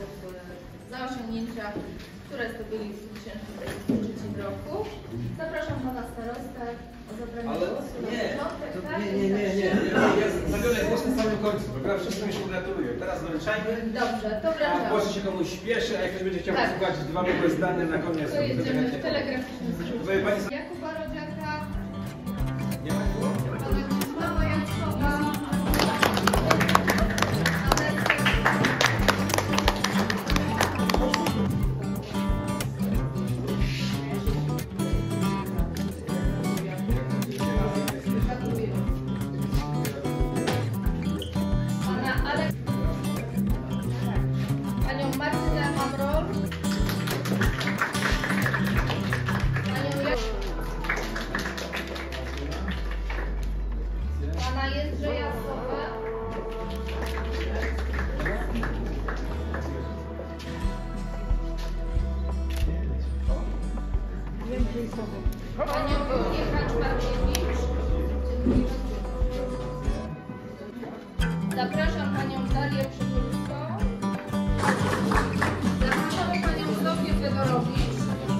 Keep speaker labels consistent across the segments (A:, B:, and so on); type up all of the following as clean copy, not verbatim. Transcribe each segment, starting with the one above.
A: za osiągnięcia, które zdobyli w 2023 roku. Zapraszam pana starostę o zabranie głosu na początek.
B: Nie. Ja zabiorę głos na samym końcu, bo ja wszystkim już pogratuluję. Teraz wręczajmy.
A: Dobrze, to wręczamy.
B: Może się komuś śpieszy, a jak ktoś będzie chciał posłuchać dwa dobre zdania na koniec.
A: To jedziemy w telegraficznym skrócie. Jakuba Rodziaka.
B: Nie ma było?
A: Pana Jackowa. Pana Jędrzeja Sowę. Panią Julię Kaczmarkiewicz. Zapraszam panią Dalię Przybórską. Zapraszamy panią Zofię Fedorowicz.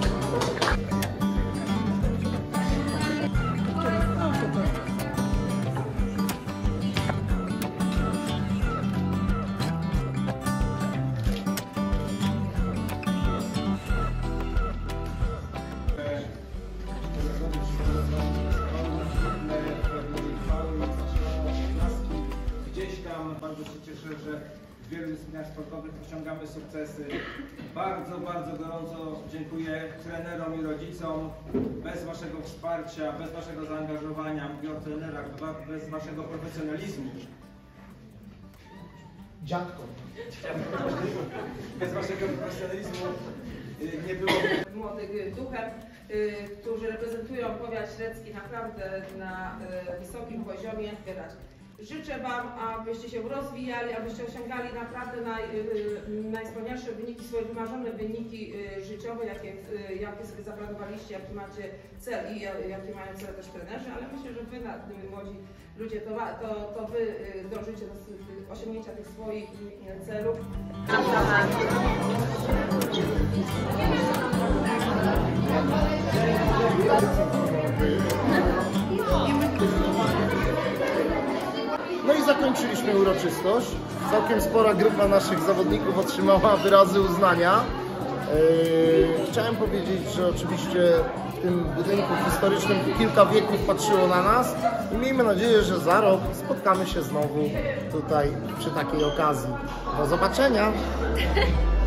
B: Bardzo się cieszę, że w wielu dyscyplinach sportowych osiągamy sukcesy. Bardzo gorąco dziękuję trenerom i rodzicom. Bez waszego wsparcia, bez waszego zaangażowania, mówię o trenerach, bez waszego profesjonalizmu.
C: Dziadko.
B: Bez waszego profesjonalizmu nie było
D: młodych duchem, którzy reprezentują powiat średzki naprawdę na wysokim poziomie. Życzę wam, abyście się rozwijali, abyście osiągali naprawdę najwspanialsze wyniki, swoje wymarzone wyniki życiowe, jakie sobie zaplanowaliście, jaki macie cel i jakie mają cele też trenerzy, ale myślę, że wy, młodzi ludzie, to wy dążycie do osiągnięcia tych swoich celów.
C: No i zakończyliśmy uroczystość. Całkiem spora grupa naszych zawodników otrzymała wyrazy uznania. Chciałem powiedzieć, że oczywiście w tym budynku historycznym kilka wieków patrzyło na nas i miejmy nadzieję, że za rok spotkamy się znowu tutaj przy takiej okazji. Do zobaczenia!